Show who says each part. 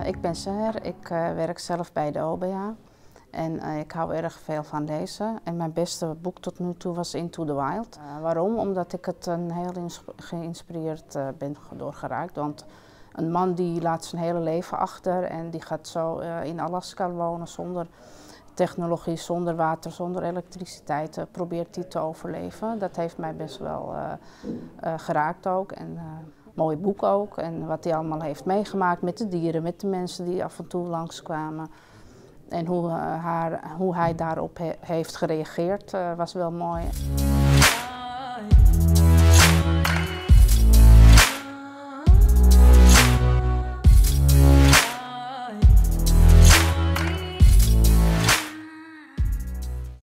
Speaker 1: Ik ben Seher, ik werk zelf bij de OBA en ik hou erg veel van lezen. En mijn beste boek tot nu toe was Into the Wild. Waarom? Omdat ik het heel geïnspireerd ben door geraakt. Want een man die laat zijn hele leven achter en die gaat zo in Alaska wonen zonder technologie, zonder water, zonder elektriciteit, probeert hij te overleven. Dat heeft mij best wel geraakt ook. En, mooi boek ook. En wat hij allemaal heeft meegemaakt met de dieren, met de mensen die af en toe langskwamen. En hoe hij daarop heeft gereageerd was wel mooi.